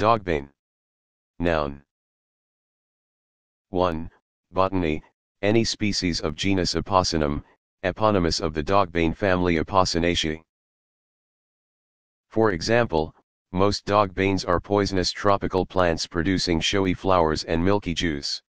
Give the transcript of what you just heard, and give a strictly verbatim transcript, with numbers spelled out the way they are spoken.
Dogbane. Noun. one. Botany, any species of genus Apocynon, eponymous of the dogbane family Apocynaceae. For example, most dogbanes are poisonous tropical plants producing showy flowers and milky juice.